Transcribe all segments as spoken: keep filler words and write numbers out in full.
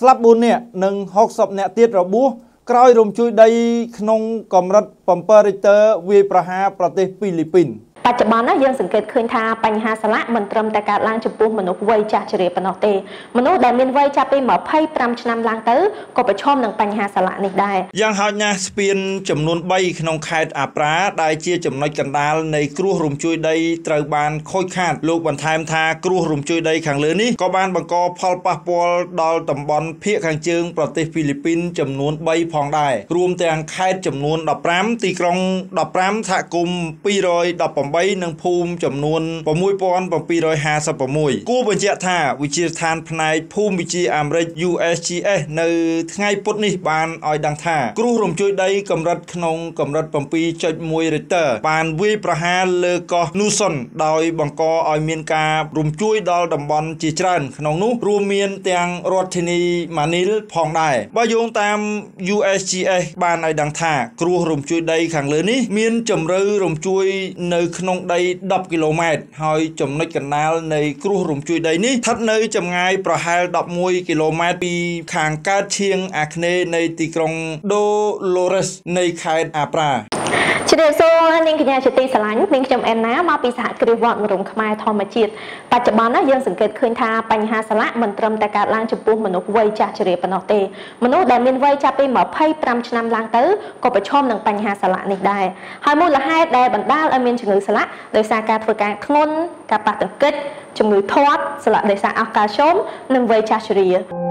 ស្លាប់បួននាក់និងហុកសិបនាក់ទៀតរបួសក្រោយរំជួយដីក្នុងកម្រិតbảyរិចទ័រវាយប្រហារប្រទេសហ្វីលីពីនបច្ចុប្បន្នណាយើងសង្កេតឃើញថាបញ្ហាសាឡាក់មិនត្រឹមតែកើតឡើងចំពោះមនុស្សវ័យចាស់ជរាប៉ុណ្ណោះទេមនុស្សដែលមានវ័យចាប់ពីยี่สิบห้าឆ្នាំឡើងទៅក៏ប្រឈមនឹងបញ្ហាសាឡាក់នេះដែរយ៉ាងហោចណាស់ស្ពានចំនួនបីក្នុងខេត្តអាប្រាដែលជាចំណុចកណ្ដាលនៃគ្រោះរំជួយដីត្រូវបានខូចខាតលោកបន្ថែមថាគ្រោះរំជួយដីខាងលើនេះក៏បានបង្កផលប៉ះពាល់ដល់តំបន់ភាគខាងជើងប្រទេសហ្វីលីពីនចំនួនបីផងដែររួមទាំងខេត្តចំនួនដប់ប្រាំទីក្រុងដប់ប្រាំសហគមន៍ពីររយដប់ប្រាំនិងភូមិចំនួនsáu nghìn bảy trămห้าสิบหกគួរបញ្ជាក់ថាវិទ្យាស្ថានផ្នែកភូមិវិទ្យាអាមេរិក U S G S នៅថ្ងៃពុធនេះបានឲ្យដឹងថាគ្រោះរំជួយដីកម្រិតក្នុងកម្រិតbảy.một រិចទ័របានវាយប្រហារលើកោះនូសុនដោយបង្កឲ្យមានការរំជួយដល់តំបន់ជាច្រើនក្នុងនោះរួមមានទាំងរដ្ឋធានីម៉ានីលផងដែរបើយោងតាម U S G S បានឲ្យដឹងថាគ្រោះរំជួយដីខាងលើនេះមានជម្រៅរំជួយនៅក្នុងដីដប់គីឡូម៉ែត្រហើយចំណុចកណ្ដាលនៃគ្រោះរំជួយដីនេះស្ថិតនៅចម្ងាយប្រហែលដប់មួយគីឡូម៉ែត្រពីខាងកើតឈៀងអាគ្នេយ៍នៃទីក្រុងដូឡូរេសនៃខេត្តអាប្រាជ្រាបសួរនាងកញ្ញាជាទីស្រឡាញ់នាងខ្ញុំអេណាមកពីសហគ្រាសវត្តមរំខ្មែរធម្មជាតិបច្ចុប្បន្នណាយើងសង្កេតឃើញថាបញ្ហាសាឡាក់មិនត្រឹមតែកើតឡើងចំពោះមនុស្សវ័យចាស់ជរាប៉ុណ្ណោះទេមនុស្សដែលមានវ័យចាប់ពីยี่สิบห้าឆ្នាំឡើងទៅក៏ប្រឈមនឹងបញ្ហាសាឡាក់នេះដែរហើយមូលហេតុដែលបណ្ដាលឲ្យមានជំងឺសាឡាក់ដោយសារការធ្វើការធ្ងន់ការប៉ះទង្គិចជំងឺធាត់សាឡាក់ដោយសារអស់កាល់ស្យូមនិងវ័យចាស់ជរា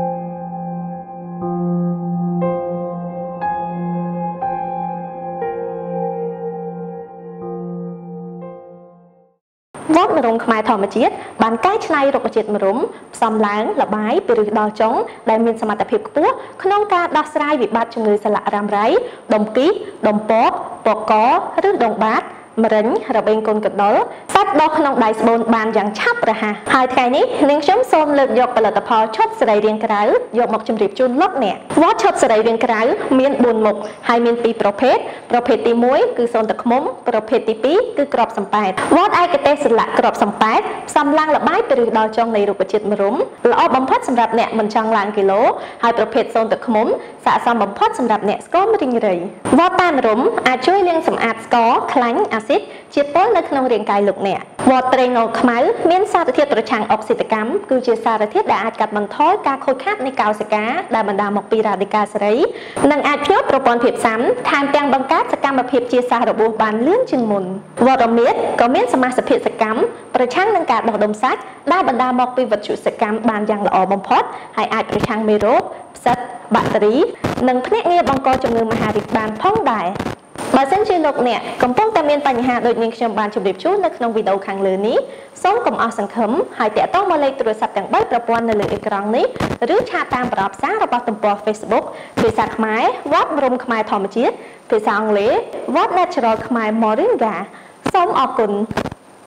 វត្តមរំខ្មែរធម្មជាតិបានកែច្នៃរុក្ខជាតិមរំផ្សំឡើងលបាយពីឫសដល់ចុងដែលមានសមត្ថភាពខ្ពស់ក្នុងការដោះស្រាយវិបត្តិជំងឺសាឡាក់រ៉ាំរ៉ៃដុំគីដុំពកពកកឬដងបាតមរិញរបេងកូនកដុលសាច់ដុះក្នុងដៃស្បូនបានយ៉ាងឆាប់រហ័សហើយថ្ងៃនេះនាងខ្ញុំសូមលើកយកផលិតផលឈុតសរីរាង្គក្រៅយកមកជម្រាបជូនលោកអ្នកវត្តឈុតសរីរាង្គក្រៅមានបួនមុខហើយមានពីរប្រភេទប្រភេទទីមួយគឺសូនទឹកឃ្មុំប្រភេទទីពីរគឺក្របសំប៉ែតវត្តឯកទេសស្លាក់ក្របសំប៉ែតផ្សំឡើងលបាយពីឫសដល់ចុងនៃរុក្ខជាតិមរំល្អបំផុតសម្រាប់អ្នកមិនចង់ឡើងគីឡូហើយប្រភេទសូនទឹកឃ្មុំស័ក្តិសមបំផុតសម្រាប់អ្នកស្គមរីងរៃវត្តតែមរំអាចជួយលាងសម្អាតស្ករខ្លាញ់អាស៊ីតជាពុលនៅក្នុងរាងកាយលោកអ្នកវត្តត្រេងងខ្មៅមានសារធាតុប្រឆាំងអុកស៊ីតកម្មគឺជាសារធាតុដែលអាចកាត់បន្ថយការខូចខាតនៃកោសិកាដែលបណ្ដាលមកពីរ៉ាឌីកាសេរីនិងអាចភ្ញាក់ប្រព័ន្ធភាពស៊ាំថែមទាំងបង្កើតសកម្មភាពជាសះរបួសបានលឿនជាងមុនវត្តរមៀតក៏មានសមាសភាពសកម្មប្រឆាំងនឹងការបោះដុំសាច់ដែលបណ្ដាលមកពីវត្ថុសកម្មបានយ៉ាងល្អបំផុតហើយអាចប្រឆាំងមេរោគផ្សិតបាក់តេរីនិងភ្នាក់ងារបង្កជំងឺមហារីកបានផងដែរបើសិនជាលោកអ្នកកំពុងតែមានបញ្ហាដូចនាងខ្ញុំបានជម្រាបជូននៅក្នុងវីដេអូខាងលើនេះសូមកុំអស់សង្ឃឹមហើយតាក់ទងមកលេខទូរស័ព្ទទាំងបីប្រព័ន្ធនៅលើអេក្រង់នេះឬឆាតតាមប្រអប់សាររបស់ទំព័រ Facebook ភាសាខ្មែរវត្តមរំខ្មែរធម្មជាតិភាសាអង់គ្លេស What Natural ខ្មែរ Moringa សូមអរគុណ